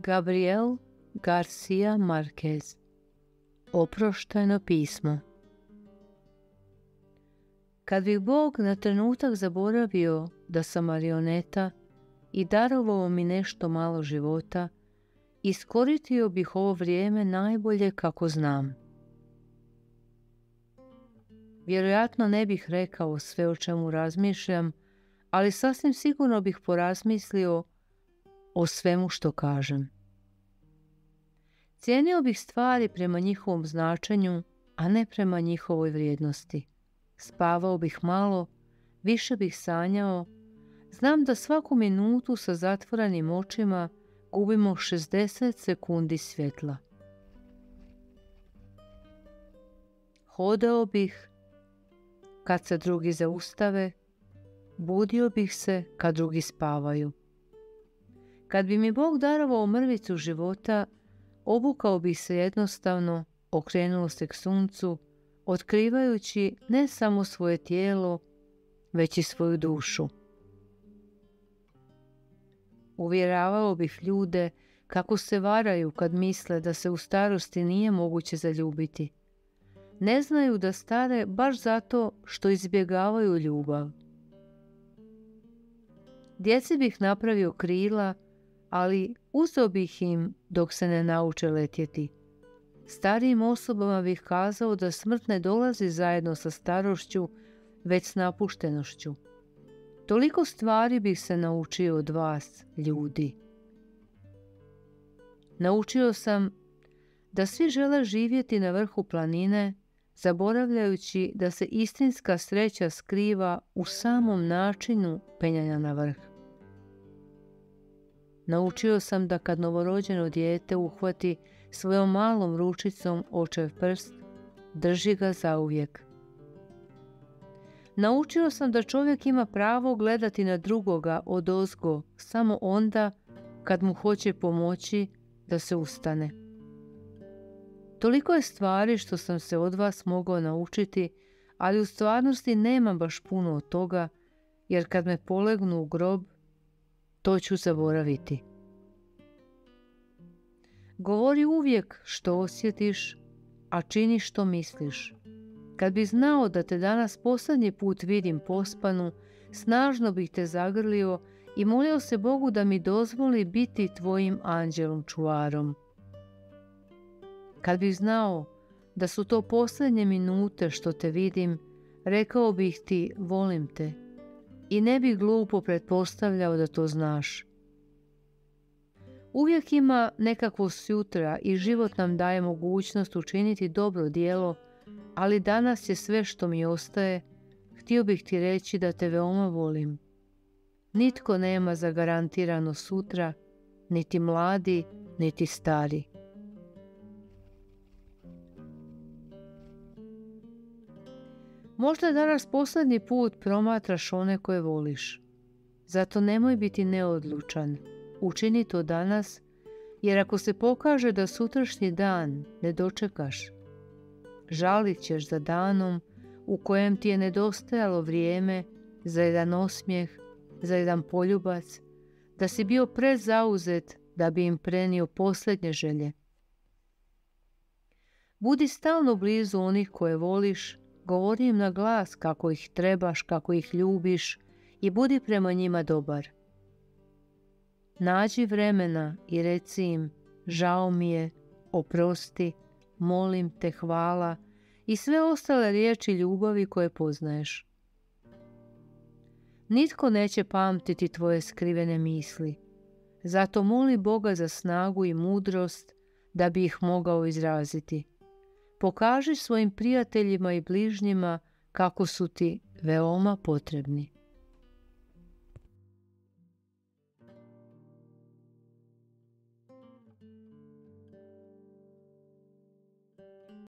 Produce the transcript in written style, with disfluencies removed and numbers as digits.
Gabriel Garcia Marquez. Oproštajno pismo. Kad bih Bog na trenutak zaboravio da sam marioneta i darovao mi nešto malo života, iskoristio bih ovo vrijeme najbolje kako znam. Vjerojatno ne bih rekao sve o čemu razmišljam, ali sasvim sigurno bih porazmislio o svemu što kažem. Cijenio bih stvari prema njihovom značenju, a ne prema njihovoj vrijednosti. Spavao bih malo, više bih sanjao. Znam da svaku minutu sa zatvorenim očima gubimo 60 sekundi svjetla. Hodao bih kad se drugi zaustave, budio bih se kad drugi spavaju. Kad bi mi Bog darovao mrvicu života, obukao bih se jednostavno, okrenuo se k suncu, otkrivajući ne samo svoje tijelo, već i svoju dušu. Uvjeravao bih ljude kako se varaju kad misle da se u starosti nije moguće zaljubiti. Ne znaju da stare baš zato što izbjegavaju ljubav. Djeci bih napravio krila, ali uzeo bih im dok se ne nauče letjeti. Starijim osobama bih kazao da smrt ne dolazi zajedno sa starošću, već s napuštenošću. Toliko stvari bih se naučio od vas, ljudi. Naučio sam da svi žele živjeti na vrhu planine, zaboravljajući da se istinska sreća skriva u samom načinu penjanja na vrh. Naučio sam da kad novorođeno dijete uhvati svojom malom ručicom očev prst, drži ga zauvijek. Naučio sam da čovjek ima pravo gledati na drugoga odozgo samo onda kad mu hoće pomoći da se ustane. Toliko je stvari što sam se od vas mogao naučiti, ali u stvarnosti nemam baš puno od toga, jer kad me polegnu u grob, to ću zaboraviti. Govori uvijek što osjetiš, a čini što misliš. Kad bi znao da te danas posljednji put vidim pospanu, snažno bih te zagrlio i molio se Bogu da mi dozvoli biti tvojim anđelom čuvarom. Kad bih znao da su to posljednje minute što te vidim, rekao bih ti volim te i ne bih glupo pretpostavljao da to znaš. Uvijek ima nekakvo sutra i život nam daje mogućnost učiniti dobro djelo, ali danas je sve što mi ostaje. Htio bih ti reći da te veoma volim. Nitko nema zagarantirano sutra, niti mladi, niti stari. Možda danas posljednji put promatraš one koje voliš. Zato nemoj biti neodlučan. Učini to danas, jer ako se pokaže da sutrašnji dan ne dočekaš, žalit ćeš za danom u kojem ti je nedostajalo vrijeme za jedan osmijeh, za jedan poljubac, da si bio prezauzet da bi im prenio posljednje želje. Budi stalno blizu onih koje voliš, govori im na glas kako ih trebaš, kako ih ljubiš i budi prema njima dobar. Nađi vremena i reci im žao mi je, oprosti, molim te, hvala i sve ostale riječi ljubavi koje poznaješ. Nitko neće pamtiti tvoje skrivene misli, zato moli Boga za snagu i mudrost da bi ih mogao izraziti. Pokaži svojim prijateljima i bližnjima kako su ti veoma potrebni.